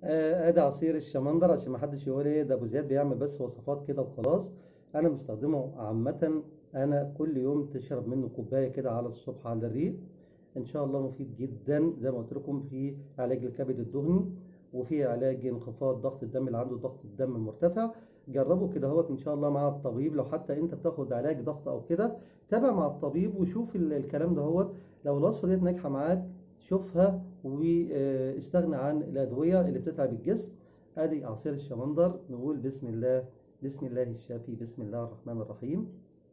ادي عصير الشمندر عشان ما حدش يقول ايه ده ابو زياد بيعمل بس وصفات كده وخلاص. انا مستخدمه عامه. انا كل يوم تشرب منه كوبايه كده على الصبح على الريق. ان شاء الله مفيد جدا زي ما قلت لكم في علاج الكبد الدهني، وفي علاج انخفاض ضغط الدم اللي عنده ضغط الدم مرتفع. جربوا كده هوت ان شاء الله مع الطبيب. لو حتى انت بتاخد علاج ضغط او كده تابع مع الطبيب وشوف الكلام ده هوت. لو الوصفه ديت ناجحه معاك شوفها واستغنى عن الأدوية اللي بتتعب الجسم. ادي عصير الشمندر. نقول بسم الله. بسم الله الشافي، بسم الله الرحمن الرحيم.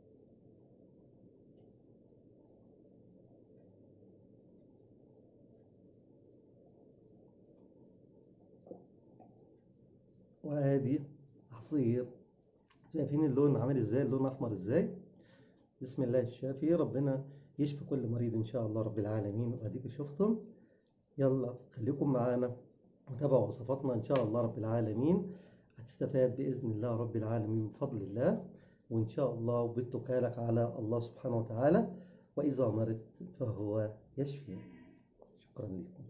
وادي عصير. شايفين اللون عامل ازاي؟ اللون احمر ازاي؟ بسم الله الشافي. ربنا يشفي كل مريض ان شاء الله رب العالمين. واديكم شفتم. يلا خليكم معانا وتابعوا وصفاتنا ان شاء الله رب العالمين. هتستفاد باذن الله رب العالمين بفضل الله، وان شاء الله وبالتكالك على الله سبحانه وتعالى. واذا مرضت فهو يشفي. شكرا لكم.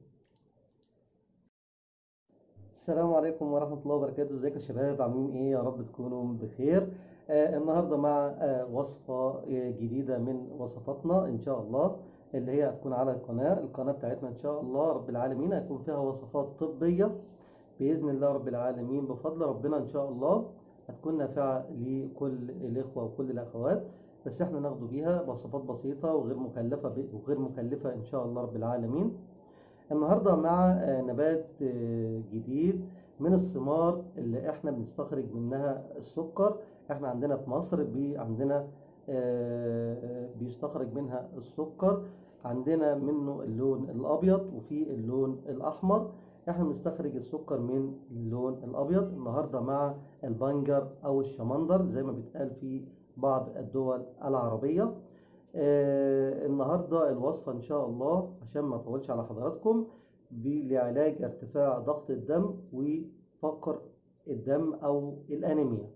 السلام عليكم ورحمة الله وبركاته. ازيكم يا شباب؟ عاملين ايه؟ يا رب تكونوا بخير. النهاردة مع وصفة جديدة من وصفاتنا ان شاء الله، اللي هي هتكون على القناة بتاعتنا ان شاء الله رب العالمين. هيكون فيها وصفات طبية بإذن الله رب العالمين بفضل ربنا ان شاء الله. هتكون نافعة لكل الإخوة وكل الأخوات، بس احنا ناخده بيها وصفات بسيطة وغير مكلفة ان شاء الله رب العالمين. النهاردة مع نبات جديد من الثمار اللي احنا بنستخرج منها السكر. احنا عندنا في مصر عندنا بيستخرج منها السكر. عندنا منه اللون الابيض وفي اللون الاحمر. احنا بنستخرج السكر من اللون الابيض. النهاردة مع البنجر او الشمندر زي ما بيتقال في بعض الدول العربية. النهاردة الوصفة إن شاء الله عشان ما أطولش على حضراتكم لعلاج ارتفاع ضغط الدم وفقر الدم أو الأنيميا.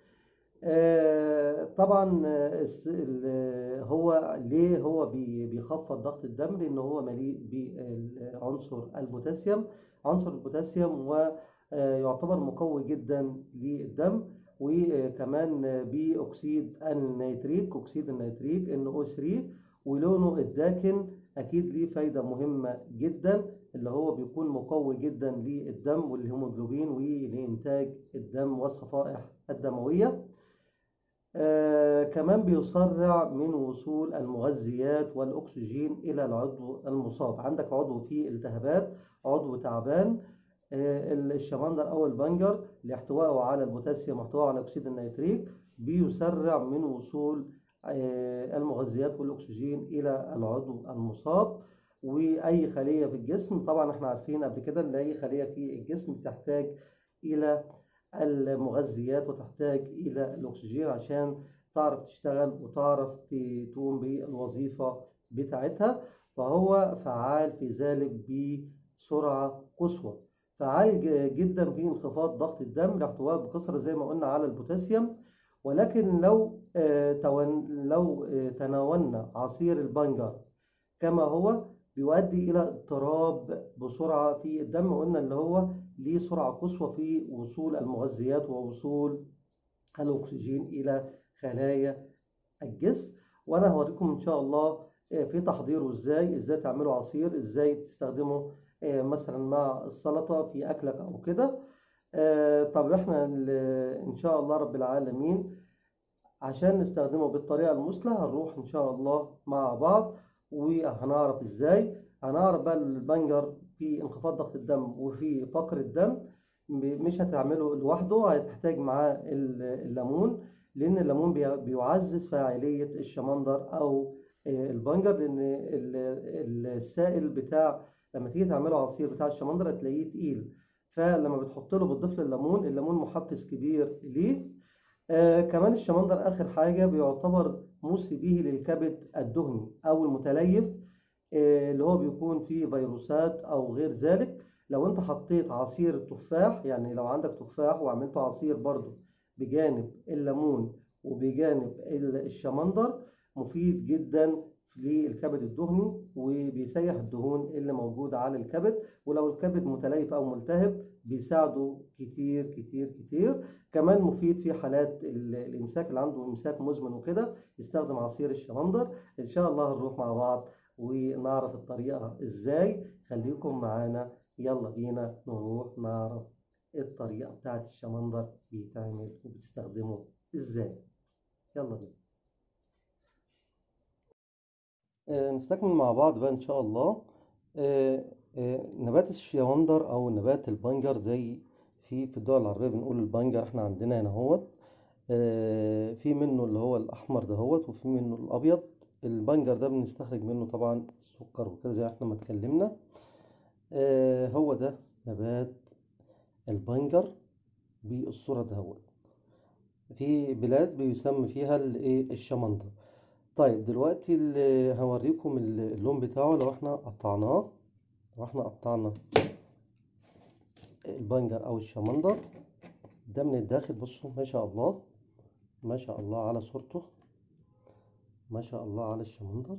طبعا هو ليه هو بيخفض ضغط الدم؟ لأن هو مليء بعنصر البوتاسيوم. عنصر البوتاسيوم ويعتبر مقوي جدا للدم. وكمان بأكسيد النيتريك، أكسيد النيتريك NO3. ولونه الداكن أكيد ليه فايدة مهمة جدا، اللي هو بيكون مقوي جدا للدم والهيموجلوبين ولإنتاج الدم والصفائح الدموية. كمان بيسرع من وصول المغذيات والأكسجين إلى العضو المصاب. عندك عضو فيه التهابات، عضو تعبان، الشمندر أو البنجر لاحتوائه على البوتاسيوم واحتوائه على أكسيد النيتريك بيسرع من وصول المغذيات والأكسجين إلى العضو المصاب. وأي خلية في الجسم، طبعا احنا عارفين قبل كده إن أي خلية في الجسم بتحتاج إلى المغذيات وتحتاج إلى الأكسجين عشان تعرف تشتغل وتعرف تقوم بالوظيفة بتاعتها. فهو فعال في ذلك بسرعة قصوى. فعال جدا في انخفاض ضغط الدم لاحتواء بكثرة زي ما قلنا على البوتاسيوم. ولكن لو تناولنا عصير البنجر كما هو بيؤدي إلى اضطراب بسرعة في الدم. قلنا اللي هو ليه سرعة قصوى في وصول المغذيات ووصول الأكسجين إلى خلايا الجسم. وأنا هوريكم إن شاء الله في تحضيره إزاي تعملوا عصير، إزاي تستخدمه مثلا مع السلطة في أكلك أو كده. طب إحنا إن شاء الله رب العالمين عشان نستخدمه بالطريقة المثلى هنروح إن شاء الله مع بعض وهنعرف إزاي. هنعرف بقى البنجر في انخفاض ضغط الدم وفي فقر الدم مش هتعمله لوحده، هتحتاج معاه الليمون، لأن الليمون بيعزز فاعلية الشمندر أو البنجر. لأن السائل بتاع لما تيجي تعمله عصير بتاع الشمندر هتلاقيه تقيل، فلما بتحط له بتضيف له الليمون محفز كبير ليه. كمان الشمندر آخر حاجة بيعتبر مسي به للكبد الدهني أو المتليف، اللي هو بيكون فيه فيروسات أو غير ذلك. لو أنت حطيت عصير تفاح، يعني لو عندك تفاح وعملته عصير برضو بجانب الليمون وبجانب الشمندر، مفيد جدا للكبد الدهني، وبيسيح الدهون اللي موجودة على الكبد، ولو الكبد متليف أو ملتهب بيساعده كتير كتير كتير. كمان مفيد في حالات الإمساك اللي عنده إمساك مزمن وكده، يستخدم عصير الشمندر. إن شاء الله هنروح مع بعض ونعرف الطريقة إزاي. خليكم معانا، يلا بينا نروح نعرف الطريقة بتاعت الشمندر بيتعمل وبتستخدمه إزاي. يلا بينا. نستكمل مع بعض بقى إن شاء الله. نبات الشيوندر أو نبات البنجر، زي في الدول العربية بنقول البنجر، احنا عندنا هنا هوت. في منه اللي هو الأحمر دهوت، وفي منه الأبيض. البنجر ده بنستخرج منه طبعا السكر وكده زي ما احنا ما اتكلمنا. هو ده نبات البنجر بالصورة دهوت. في بلاد بيسمى فيها الشمندر. طيب دلوقتي اللي هوريكم اللون بتاعه. لو احنا قطعنا البنجر او الشمندر ده من الداخل، بصوا ما شاء الله، ما شاء الله على صورته، ما شاء الله على الشمندر.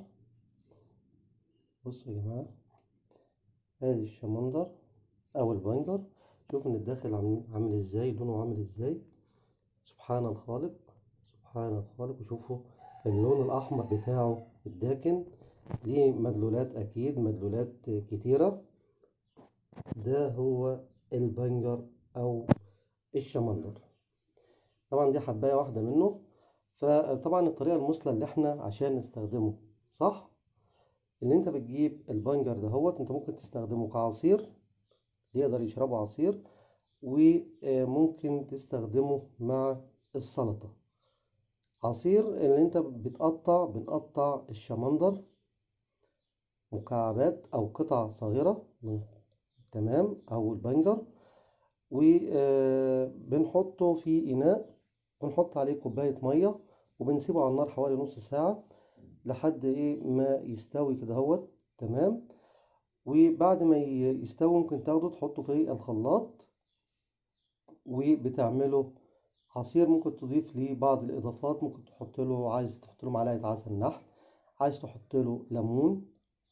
بصوا يا جماعة، ادي الشمندر او البنجر. شوفوا من الداخل عامل ازاي، لونه عامل ازاي. سبحان الخالق، سبحان الخالق. وشوفوا اللون الأحمر بتاعه الداكن، ليه مدلولات، أكيد مدلولات كتيرة. ده هو البنجر أو الشمندر. طبعا دي حباية واحدة منه. فطبعا الطريقة المثلى اللي احنا عشان نستخدمه صح، اللي انت بتجيب البنجر ده هو انت ممكن تستخدمه كعصير، يقدر يشربه عصير، وممكن تستخدمه مع السلطة عصير. اللي انت بنقطع الشمندر مكعبات او قطع صغيرة، تمام، او البنجر، وبنحطه في اناء، ونحط عليه كوباية مية، وبنسيبه على النار حوالي نص ساعة لحد ما يستوي كده هوت. تمام. وبعد ما يستوي ممكن تاخده تحطه في الخلاط وبتعمله عصير. ممكن تضيف ليه بعض الإضافات، ممكن تحط له، عايز تحط له معلقة عسل نحل، عايز تحط له ليمون،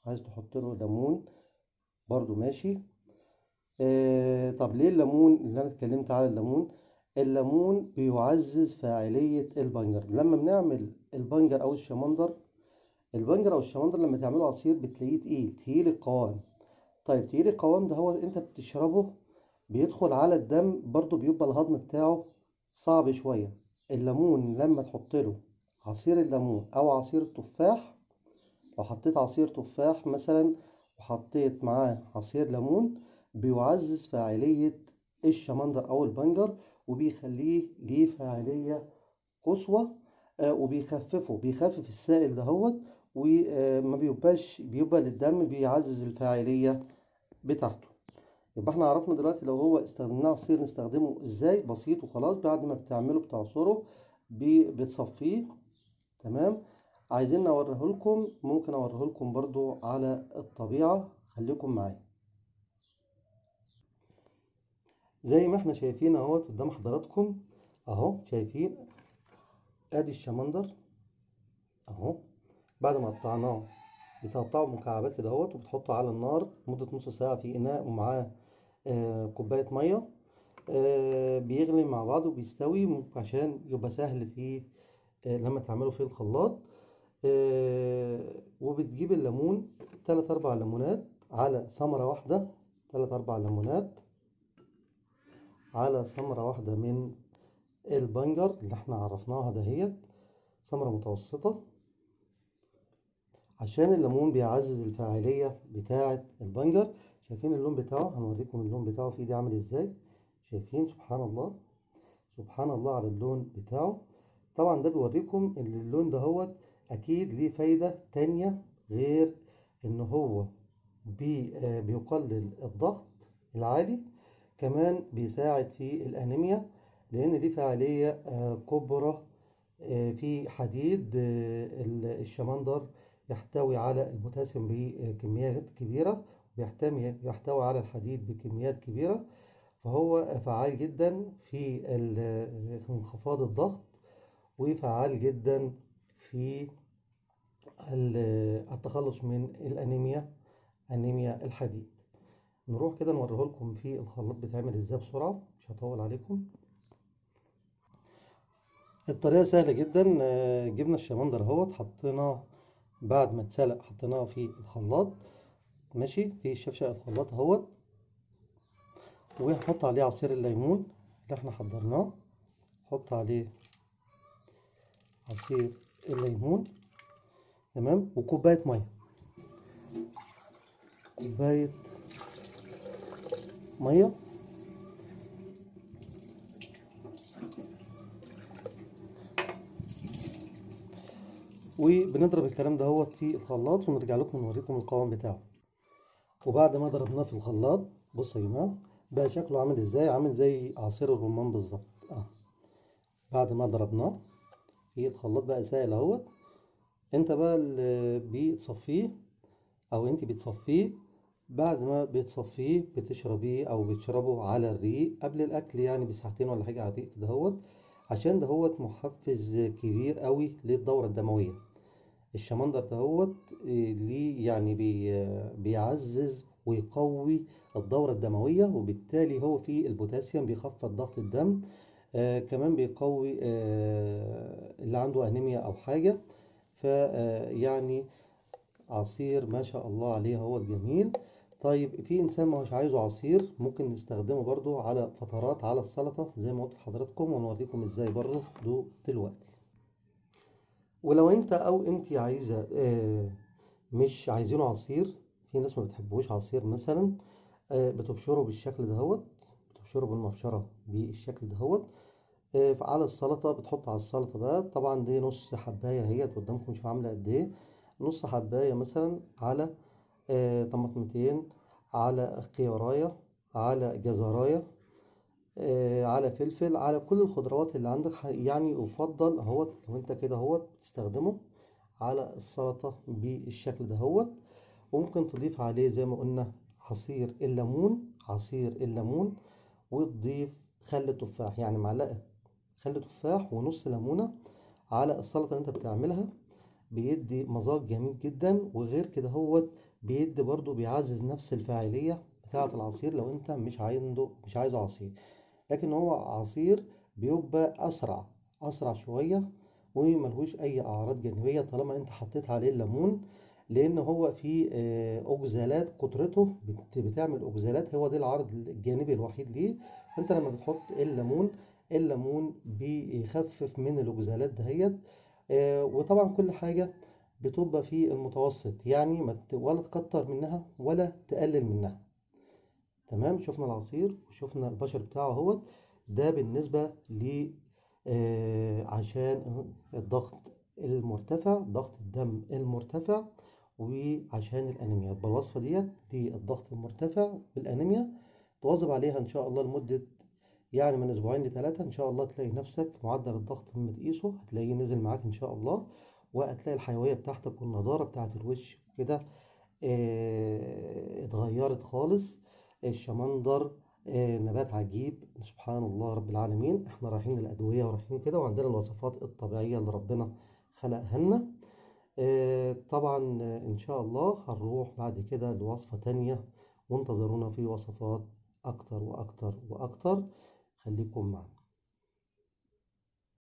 برضو ماشي. طب ليه الليمون؟ اللي أنا اتكلمت على الليمون، الليمون بيعزز فاعلية البنجر. لما بنعمل البنجر أو الشمندر، لما تعمله عصير بتلاقيه تقيل القوام. طيب تقيل القوام ده هو انت بتشربه بيدخل على الدم، برضو بيبقى الهضم بتاعه صعب شوية. الليمون لما تحط له عصير الليمون او عصير التفاح، لو حطيت عصير تفاح مثلا وحطيت معاه عصير ليمون، بيعزز فاعلية الشمندر او البنجر، وبيخليه ليه فاعلية قصوى. بيخفف السائل دهوت، وما بيبقى للدم، بيعزز الفاعلية بتاعته. يبقى احنا عرفنا دلوقتي لو هو استخدمناه عصير نستخدمه ازاي، بسيط وخلاص. بعد ما بتعمله بتعصره بتصفيه. تمام. عايزين اوريه لكم، ممكن اوريه لكم برضو على الطبيعة، خليكم معايا. زي ما احنا شايفين اهوت قدام حضراتكم اهو، شايفين ادي الشمندر اهو. بعد ما قطعناه بتقطعه مكعبات كده اهوت، وبتحطه على النار لمدة نص ساعة في إناء، ومعاه كوباية مية. بيغلي مع بعض وبيستوي عشان يبقى سهل في لما تعمله في الخلاط. وبتجيب الليمون 3-4 ليمونات على ثمرة واحدة، 3-4 ليمونات على ثمرة واحدة من البنجر اللي احنا عرفناها دهيت، ثمرة متوسطة، عشان الليمون بيعزز الفاعلية بتاعة البنجر. شايفين اللون بتاعه؟ هنوريكم اللون بتاعه في ايدي عامل ازاي. شايفين؟ سبحان الله، سبحان الله على اللون بتاعه. طبعا ده بيوريكم ان اللون ده هو اكيد ليه فايدة تانية، غير ان هو بيقلل الضغط العالي، كمان بيساعد في الانيميا، لان ليه فاعلية كبرى في حديد. الشمندر يحتوي على البوتاسيوم بكميات كبيرة، يحتوي على الحديد بكميات كبيرة، فهو فعال جدا في انخفاض الضغط، وفعال جدا في التخلص من الأنيميا، أنيميا الحديد. نروح كده نوريه لكم في الخلاط بيتعمل ازاي بسرعة، مش هطول عليكم. الطريقة سهلة جدا. جبنا الشمندر اهوت، حطيناه بعد ما اتسلق، حطيناه في الخلاط، ماشي، في الشفشق الخلاط اهوت، وهنحط عليه عصير الليمون اللي احنا حضرناه. نحط عليه عصير الليمون، تمام، وكوباية مية، كوباية مية. وبنضرب الكلام ده هوت في الخلاط، ونرجع لكم نوريكم القوام بتاعه. وبعد ما ضربناه في الخلاط، بصوا يا جماعة بقى شكله عامل ازاي، عامل زي عصير الرمان بالظبط. بعد ما ضربناه في الخلاط بقى سائل اهوت. انت بقى اللي بتصفيه، او انت بتصفيه. بعد ما بتصفيه بتشربيه او بتشربه على الريق قبل الاكل، يعني بساعتين ولا حاجه على الريق كده هوت، عشان ده هوت محفز كبير قوي للدوره الدمويه. الشمندر ده هوت ليه يعني بيعزز ويقوي الدوره الدمويه، وبالتالي هو فيه البوتاسيوم بيخفض ضغط الدم. كمان بيقوي اللي عنده انيميا او حاجه. فيعني عصير ما شاء الله عليه هو جميل. طيب في انسان ما هوش عايزه عصير، ممكن نستخدمه برضو على فترات على السلطة زي ما قلت لحضراتكم، ونوريكم ازاي برضو دلوقتي. ولو انت او انت عايزة مش عايزينه عصير، في ناس ما بتحبوش عصير مثلا، بتبشره بالشكل دهوت، بتبشره بالمبشرة بالشكل دهوت. على السلطة، بتحط على السلطة بقى، طبعا دي نص حباية هي قدامكم، شوف عاملة قد ايه، نص حباية مثلا على طماطمتين، على خياراية، على جزراية، على فلفل، على كل الخضروات اللي عندك. يعني يفضل اهوت لو انت كده اهوت تستخدمه على السلطة بالشكل ده اهوت. وممكن تضيف عليه زي ما قلنا عصير الليمون، عصير الليمون، وتضيف خل تفاح، يعني معلقة خل تفاح ونص ليمونة على السلطة اللي انت بتعملها. بيدي مذاق جميل جدا. وغير كده هو بيدي برضو، بيعزز نفس الفاعلية بتاعة العصير لو انت مش عايزه عصير. لكن هو عصير بيبقى اسرع شوية، وملهوش اي اعراض جانبية طالما انت حطيت عليه الليمون، لان هو فيه اوكزالات، كترته بتعمل اوكزالات، هو ده العرض الجانبي الوحيد ليه. فانت لما بتحط الليمون، الليمون بيخفف من الاوكزالات دهيت. وطبعا كل حاجة بتبقى في المتوسط، يعني ولا تكتر منها ولا تقلل منها. تمام، شفنا العصير وشفنا البشر بتاعه اهوت. ده بالنسبة ل عشان الضغط المرتفع، ضغط الدم المرتفع، وعشان الأنيميا. يبقى الوصفة دي الضغط المرتفع والأنيميا، تواظب عليها إن شاء الله لمدة يعني من أسبوعين ل3، إن شاء الله تلاقي نفسك معدل الضغط لما تقيسه هتلاقيه نزل معاك إن شاء الله. وهتلاقي الحيوية بتاعتك والنضارة بتاعت الوش كده اتغيرت خالص. الشمندر نبات عجيب، سبحان الله رب العالمين. احنا رايحين الأدوية ورايحين كده، وعندنا الوصفات الطبيعية اللي ربنا خلقها لنا. طبعا إن شاء الله هنروح بعد كده لوصفة تانية، وانتظرونا في وصفات أكتر وأكتر وأكتر. خليكم معنا.